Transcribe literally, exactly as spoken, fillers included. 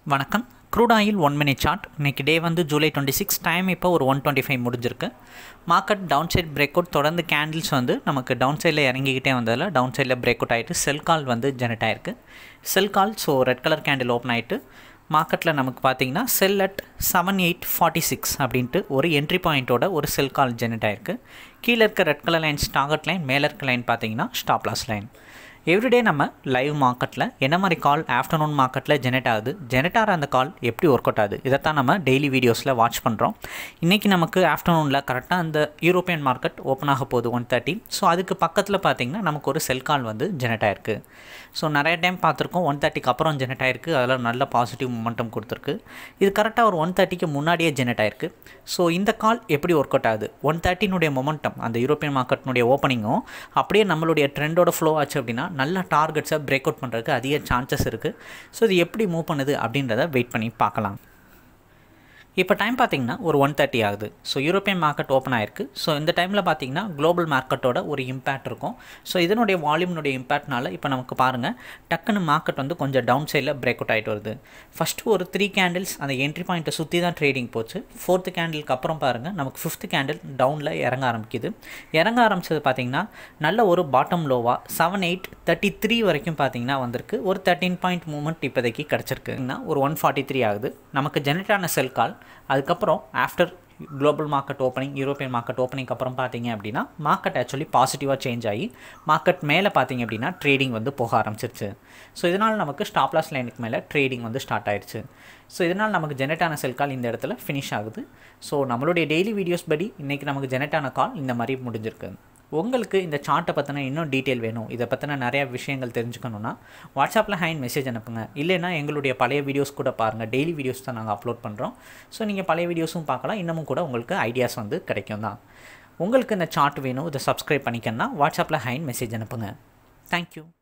வணக்கம். crude oil one minute chart. இன்றைக்கி day வந்து ஜூலை டுவெண்ட்டி சிக்ஸ் டைம் இப்போ ஒரு ஒன் டுவெண்ட்டி ஃபைவ் முடிஞ்சிருக்கு. Market down side break out தொடர்ந்து கேண்டில்ஸ் வந்து நமக்கு டவுன் சைடில் இறங்கிக்கிட்டே வந்ததில் டவுன் சைடில் பிரேக் அவுட் ஆகிட்டு செல் கால் வந்து ஜெனரேட் ஆகிருக்கு. Sell call so red colour candle open ஆகிட்டு மார்க்கெட்டில் நமக்கு பார்த்தீங்கன்னா sell at seven eight forty six அப்படின்ட்டு ஒரு என்ட்ரி பாயிண்ட்டோட ஒரு செல் கால் ஜெனரேட் ஆகிருக்கு. கீழே இருக்க red colour line target line, மேலே இருக்க லைன் பார்த்தீங்கன்னா ஸ்டாப் லாஸ் லைன். எவ்ரிடே நம்ம லைவ் மார்க்கெட்டில் என்ன மாதிரி கால் ஆஃப்டர்நூன் மார்க்கெட்டில் ஜெனரேட் ஆகுது, ஜெனரேட் ஆகிற அந்த கால் எப்படி ஒர்க் அவுட் ஆகுது, இதைத்தான் நம்ம டெய்லி வீடியோஸில் வாட்ச் பண்ணுறோம். இன்றைக்கி நமக்கு ஆஃப்டர்நூனில் கரெக்டாக அந்த யூரோப்பியன் மார்க்கெட் ஓப்பன் ஆக போகுது ஒன் தேர்ட்டி. ஸோ அதுக்கு பக்கத்தில் பார்த்திங்கன்னா நமக்கு ஒரு செல் கால் வந்து ஜெனரேட் ஆகிருக்கு. ஸோ நிறைய டைம் பார்த்துருக்கோம் ஒன் தேர்ட்டிக்கு அப்புறம் ஜெனரேட் ஆகிருக்கு, அதில் நல்ல பாசிட்டிவ் மொமெண்டம் கொடுத்துருக்கு. இது கரெக்டாக ஒரு ஒன் தேர்ட்டிக்கு முன்னாடியே ஜெனரேட் ஆகிருக்கு. ஸோ இந்த கால் எப்படி ஒர்க் அவுட் ஆகுது, ஒன் தேர்ட்டினுடைய மொமெண்டம் அந்த யூரோப்பியன் மார்க்கெட்னுடைய ஓப்பனிங்கும் அப்படியே நம்மளுடைய ட்ரெண்டோட ஃப்ளோ ஆச்சு அப்படின்னா நல்ல டார்கெட்ஸை பிரேக் அவுட் பண்ணுறதுக்கு அதிக சான்சஸ் இருக்குது. ஸோ இது எப்படி மூவ் பண்ணுது அப்படின்றத வெயிட் பண்ணி பார்க்கலாம். இப்போ டைம் பார்த்திங்கன்னா ஒரு ஒன் தேர்ட்டி ஆகுது. ஸோ யூரோப்பியன் மார்க்கெட் ஓப்பன் ஆகிருக்கு. ஸோ இந்த டைமில் பார்த்திங்கன்னா குளோபல் மார்க்கெட்டோட ஒரு இம்பேக்ட் இருக்கும். ஸோ இதனுடைய வால்யூம்னுடைய இம்பேக்ட்னால இப்போ நமக்கு பாருங்கள் டக்குன்னு மார்க்கெட் வந்து கொஞ்சம் டவுன் சைடில் பிரேக் அவுட் ஆகிட்டு வருது. ஃபஸ்ட்டு ஒரு த்ரீ கேண்டில்ஸ் அந்த என்ட்ரி பாயிண்ட்டை சுற்றி தான் ட்ரேடிங் போச்சு. ஃபோர்த்து கேண்டிலுக்கு அப்புறம் பாருங்கள் நமக்கு ஃபிஃப்த் கேண்டில் டவுனில் இறங்க ஆரம்பிக்குது. இறங்க ஆரம்பித்தது பார்த்திங்கன்னா நல்ல ஒரு பாட்டம் லோவாக செவன் எயிட் தேர்ட்டி த்ரீ வரைக்கும் பார்த்திங்கன்னா வந்திருக்கு. ஒரு தேர்ட்டின் பாயிண்ட் மூவ்மெண்ட் இப்போதைக்கு கிடச்சிருக்குன்னா ஒரு ஒன் ஃபார்ட்டி த்ரீ ஆகுது. நமக்கு ஜெனரேட் ஆன செல் கால் அதுக்கப்புறம் after global market opening, European market opening அப்புறம் பார்த்தீங்க அப்படின்னா மார்க்கெட் ஆக்சுவலி பாசிட்டிவாக சேஞ்ச் ஆகி மார்க்கெட் மேலே பார்த்தீங்க அப்படின்னா ட்ரேடிங் வந்து போக ஆரம்பிச்சிருச்சு. ஸோ இதனால் நமக்கு ஸ்டாப் லாஸ் லைனுக்கு மேலே ட்ரேடிங் வந்து ஸ்டார்ட் ஆயிடுச்சு. ஸோ இதனால் நமக்கு ஜெனரேட் ஆன செல் கால் இந்த இடத்துல ஃபினிஷ் ஆகுது. ஸோ நம்மளுடைய டெய்லி வீடியோஸ் படி இன்றைக்கி நமக்கு ஜெனரேட் ஆன கால் இந்த மாதிரி முடிஞ்சிருக்கு. உங்களுக்கு இந்த சார்ட்டை பற்றின இன்னும் டீட்டெயில் வேணும், இதை பற்றின நிறையா விஷயங்கள் தெரிஞ்சுக்கணுன்னா வாட்ஸ்அப்பில் ஹேண்ட் மெசேஜ் அனுப்புங்க. இல்லைனா எங்களுடைய பழைய வீடியோஸ் கூட பாருங்கள். டெய்லி வீடியோஸ் தான் நாங்கள் அப்லோட் பண்ணுறோம். ஸோ நீங்கள் பழைய வீடியோஸும் பார்க்கலாம். இன்னமும் கூட உங்களுக்கு ஐடியாஸ் வந்து கிடைக்கும் தான். உங்களுக்கு இந்த சார்ட் வேணும், இதை சப்ஸ்கிரைப் பண்ணிக்கன்னா வாட்ஸ்அப்பில் ஹேண்ட் மெசேஜ் அனுப்புங்க. தேங்க்யூ.